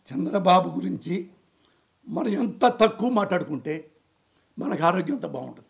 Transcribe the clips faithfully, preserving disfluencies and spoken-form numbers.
చంద్రబాబు గురించి మనం ఎంత తక్కువ మాట్లాడుకుంటే మనకు ఆరోగ్యం అంత బాగుంటుంది.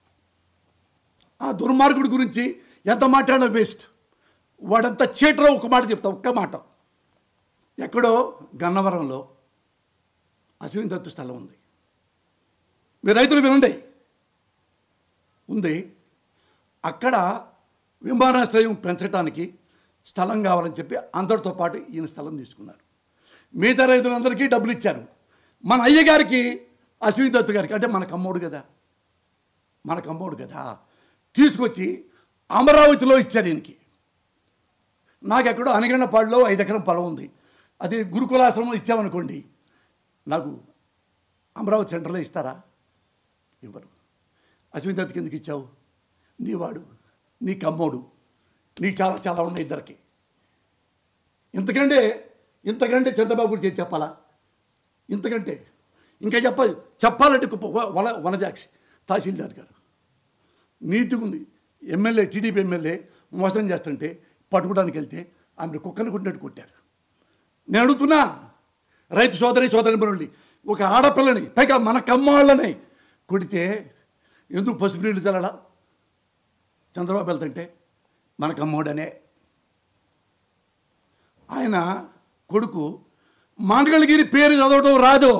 ఆ దుర్మార్గుడి గురించి ఎంత మాట్లాడినా వేస్ట్. వాడంతా చీటరో ఒక మాట చెప్తా, ఒక్క మాట. ఎక్కడో గన్నవరంలో అశ్విన్ దత్తు స్థలం ఉంది. మీరు రైతులు వినండి, ఉంది. అక్కడ విమానాశ్రయం పెంచడానికి స్థలం కావాలని చెప్పి అందరితో పాటు ఈయన స్థలం తీసుకున్నారు. మిగతా రైతులందరికీ డబ్బులు ఇచ్చారు. మన అయ్యగారికి అశ్విన్ దత్తు గారికి, అంటే మన కమ్మోడు కదా, మన కమ్మోడు కదా, తీసుకొచ్చి అమరావతిలో ఇచ్చారు ఈయనకి. నాకు ఎక్కడో అనగండపాడులో ఐదు ఎకరం పొలం ఉంది. అది గురుకులాశ్రమం ఇచ్చామనుకోండి, నాకు అమరావతి సెంటర్లో ఇస్తారా? ఇవ్వరు. అశ్విన్ దత్తు కిందకి ఇచ్చావు, నీ వాడు, నీ కమ్మోడు, నీకు చాలా చాలా ఉన్నాయి ఇద్దరికి. ఇంతకంటే ఇంతకంటే చంద్రబాబు గురించి చెప్పాలా? ఇంతకంటే ఇంకా చెప్ప చెప్పాలంటే వన వనజాక్షి తహసీల్దార్ గారు నీతిగా ఉంది. ఎమ్మెల్యే, టీడీపీ ఎమ్మెల్యే మోసం చేస్తుంటే పట్టుకోవడానికి వెళ్తే ఆమె కుక్కను కొట్టినట్టు కొట్టారు. నేను అడుగుతున్నా, రైతు సోదరి సోదరి బరువుల్ని, ఒక ఆడపిల్లని, పైగా మన కమ్మాళ్ళని కొడితే ఎందుకు పసుపు నీళ్ళు చల్లడా? చంద్రబాబు వెళ్తుంటే మన కమ్మోడనే. ఆయన కొడుకు మంగళగిరి పేరు చదవడం రాదు,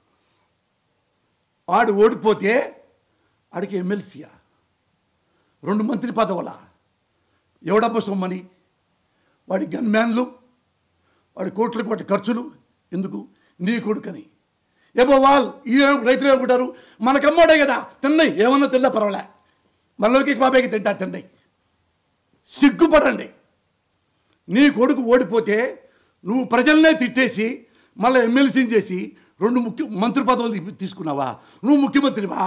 వాడు ఓడిపోతే ఆడికి ఎమ్మెల్సీయా, రెండు మంత్రి పదవులా, ఎవడబ్బ సొమ్మని, వాడి గన్మ్యాన్లు, వాడి కోట్ల కోట్ల ఖర్చులు ఎందుకు? నీ కొడుకని. ఏమో వాళ్ళు ఈ రైతులు ఏమనుకుంటారు, మనకమ్మోడే కదా, తిన్నాయి ఏమన్నా తిన్నా పర్వాలే, మన లోకేష్ బాబాయ్కి తింటారు, తిన్నాయి. సిగ్గుపడండి. నీ కొడుకు ఓడిపోతే నువ్వు ప్రజలనే తిట్టేసి మళ్ళీ ఎమ్మెల్సీని చేసి రెండు ముఖ్య మంత్రి పదవులు తీసుకున్నావా? నువ్వు ముఖ్యమంత్రివా?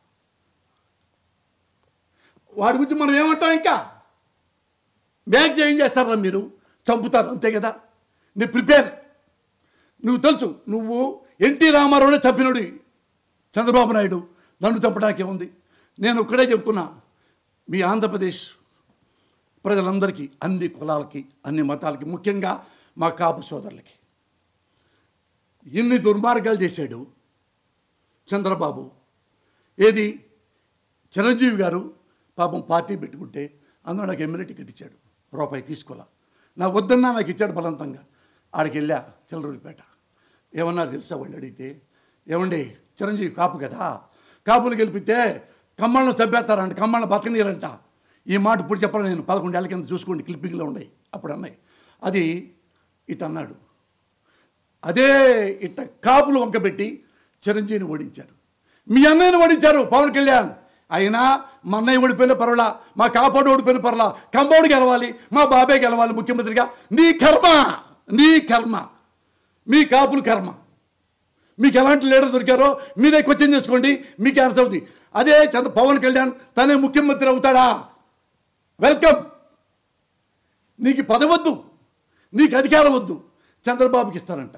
వాడి గురించి మనం ఏమంటాం? ఇంకా మ్యాచ్ ఏం చేస్తారా మీరు? చంపుతారు, అంతే కదా. నీ ప్రిపేర్. నువ్వు తెలుసు, నువ్వు ఎన్టీ రామారావునే చంపినోడు చంద్రబాబు నాయుడు, నన్ను చంపడానికి ఏముంది? నేను ఒక్కడే చెప్తున్నా, మీ ఆంధ్రప్రదేశ్ ప్రజలందరికీ, అన్ని కులాలకి, అన్ని మతాలకి, ముఖ్యంగా మా కాపు సోదరులకి, ఎన్ని దుర్మార్గాలు చేశాడు చంద్రబాబు. ఏది చిరంజీవి గారు పాపం పార్టీ పెట్టుకుంటే అందులో నాకు ఎమ్మెల్యే టికెట్ ఇచ్చాడు, రూపాయి తీసుకోలే. నా వద్దన్నా నాకు ఇచ్చాడు బలవంతంగా. ఆడికి వెళ్ళా చిల్లరూరిపేట. ఏమన్నారు తెలుసా వాళ్ళు అడిగితే? ఏమండి చిరంజీవి కాపు కదా, కాపులు గెలిపితే కమ్మలను చంపేస్తారంట, కమ్మలను బతకనీయాలంట. ఈ మాట ఇప్పుడు చెప్పాలి నేను, పదకొండేళ్ల కింద చూసుకోండి, క్లిప్పింగ్లో ఉన్నాయి అప్పుడు అన్నాయి. అది ఇటు అన్నాడు. అదే ఇట్ట కాపులు వంకబెట్టి చిరంజీవిని ఓడించారు. మీ అన్నయ్యని ఓడించారు పవన్ కళ్యాణ్. అయినా మా అన్నయ్య ఓడిపోయిన పర్వాలా, మా కాపాడు ఓడిపోయిన పర్వాలా, కంబోడు గెలవాలి, మా బాబాయ్ గెలవాలి ముఖ్యమంత్రిగా. నీ కర్మ, నీ కర్మ, మీ కాపులు కర్మ. మీకు ఎలాంటి లీడర్ దొరికారో మీరే క్వశ్చన్ చేసుకోండి, మీకు ఆన్సర్ అవుతుంది. అదే చంద్ర పవన్ కళ్యాణ్ తనే ముఖ్యమంత్రి అవుతాడా? వెల్కమ్. నీకు పదవి వద్దు, నీకు అధికారం వద్దు, చంద్రబాబుకి ఇస్తారంట.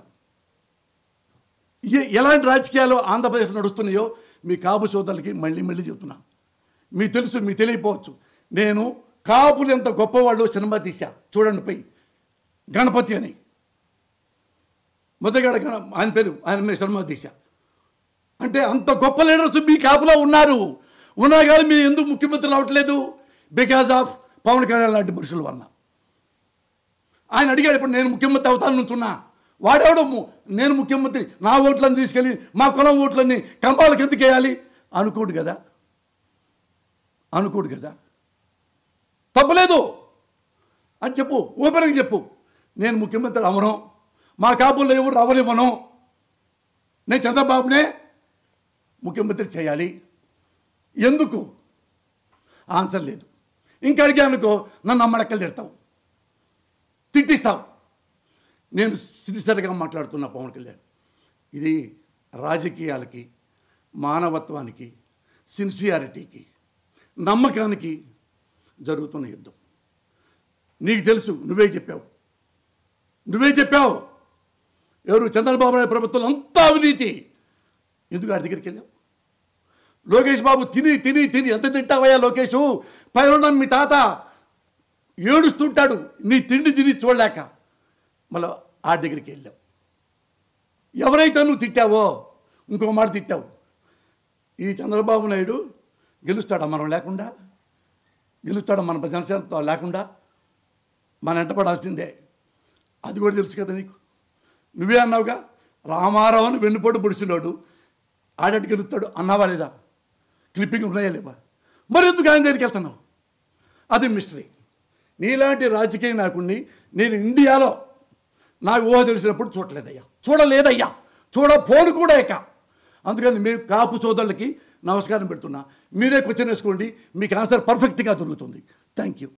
ఎలాంటి రాజకీయాలు ఆంధ్రప్రదేశ్ నడుస్తున్నాయో మీ కాపు సోదరులకి మళ్ళీ మళ్ళీ చెప్తున్నా. మీకు తెలుసు, మీకు తెలియకపోవచ్చు. నేను కాపులు ఎంత గొప్పవాళ్ళు సినిమా తీశా చూడండి, పోయి గణపతి అని మొదటిగాడ గణ ఆయన పేరు, ఆయన మీద సినిమా తీశా. అంటే అంత గొప్ప లీడర్స్ మీ కాపులో ఉన్నారు. ఉన్నా కానీ మీరు ఎందుకు ముఖ్యమంత్రులు అవ్వట్లేదు? బికాజ్ ఆఫ్ పవన్ కళ్యాణ్ లాంటి మనుషుల వల్ల. ఆయన అడిగాడు, ఇప్పుడు నేను ముఖ్యమంత్రి అవుతాను నుంచున్నా, వాడెవడో నేను ముఖ్యమంత్రి, నా ఓట్లను తీసుకెళ్ళి మా కులం ఓట్లన్నీ కంపాలకు ఎందుకు వేయాలి అనుకోడు కదా, అనుకోడు కదా. తప్పలేదు అని చెప్పు, ఓపెన్గా చెప్పు. నేను ముఖ్యమంత్రి అవను, మా కాపుల్లో ఎవరు అవనివ్వను, నేను చంద్రబాబునే ముఖ్యమంత్రి చేయాలి. ఎందుకు? ఆన్సర్ లేదు. ఇంకా అడిగానుకో నన్ను అమ్మడక్కలు తిడతావు, తిట్టిస్తావు. నేను సిద్ధిసరిగా మాట్లాడుతున్నా పవన్ కళ్యాణ్. ఇది రాజకీయాలకి, మానవత్వానికి, సిన్సియారిటీకి, నమ్మకానికి జరుగుతున్న యుద్ధం. నీకు తెలుసు, నువ్వే చెప్పావు, నువ్వే చెప్పావు ఎవరు చంద్రబాబు నాయుడు ప్రభుత్వం అంతా అవినీతి. ఎందుకు వాడి దగ్గరికి వెళ్ళావు? లోకేష్ బాబు తిని తిని తిని ఎంత తింటావయ్యా లోకేష్? పైన మీ తాత ఏడుస్తుంటాడు నీ తిండి తిని చూడలేక, మళ్ళీ ఆ దగ్గరికి వెళ్ళావు. ఎవరైతే నువ్వు తిట్టావో ఇంకో మాట తిట్టావు, ఈ చంద్రబాబు నాయుడు గెలుస్తాడా మనం లేకుండా? గెలుస్తాడా మన జనసేనతో లేకుండా? మన ఎంటపడాల్సిందే. అది కూడా తెలుసు కదా నీకు. నువ్వే అన్నావుగా, రామారావు అని వెన్నుపోటు పొడిచినోడు ఆడటి గెలుస్తాడు అన్నావా లేదా? క్లిప్పింగ్ ఉన్నాయా లేవా? మరి ఎందుకు ఆయన దగ్గరికి వెళ్తున్నావు? అది మిస్టరీ. నీలాంటి రాజకీయ నాయకుడిని నేను ఇండియాలో నాకు ఊహ తెలిసినప్పుడు చూడలేదయ్యా, చూడలేదయ్యా, చూడపోను కూడా ఇక. అందుకని మీ కాపు సోదరులకి నమస్కారం పెడుతున్నా. మీరే క్వశ్చన్ వేసుకోండి, మీకు ఆన్సర్ పర్ఫెక్ట్గా దొరుకుతుంది. Thank you.